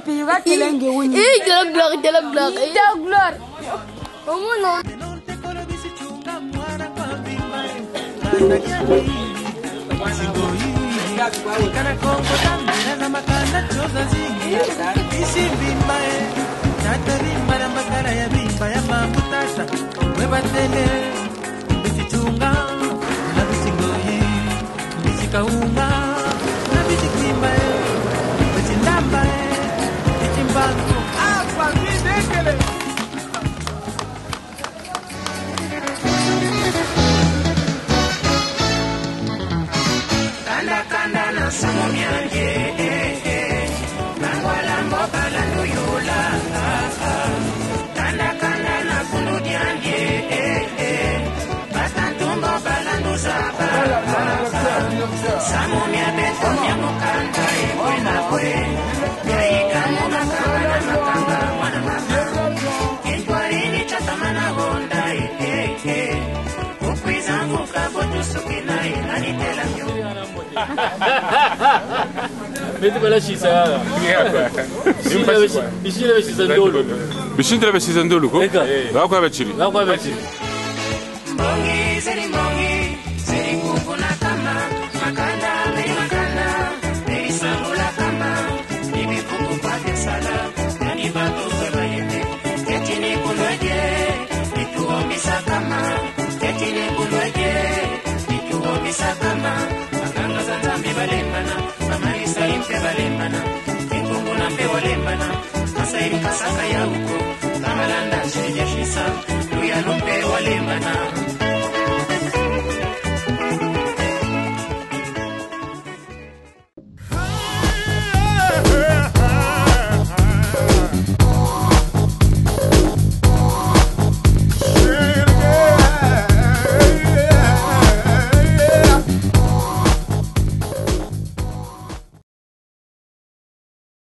piga telenge wuni. Gloire. Omuno. Kana kongo tambira na makanda choza zingi isi bimbae natari marambakara ya bimba ya mambutasa webatele bichichunga na bichingoyi bichikaunga na bichikimbae bichindambae bichimbangu apa bidekele kanda na samomianje nangwala mboka la ndoyola kanda na kunodianje batantumbo balando zaba samomia beto mia mokanda ekwena kwe yaika mona kanga na makanga mwana makanga kentwarini chatamana honda ukwizangu kabotu sukina inanitela myo Mete quella scisa. Vicino a Cisandolo. Vicino a Cisandolo. Va qua a Beciri. Va qua a Beciri. Bongi, seri kuku na kama, makanda, meri sangula kama, bibi kuku pake sala, yani batu kwebayende, ketini kunweje, ituomisa kama, ketini kunweje, ituomisa kama, makanga zanzambi balembana, mamarisa impe balembana, ingungu na mpe walembana, masairi kasaka ya uko, kamalanda shirija shisa, luya lumpe walembana.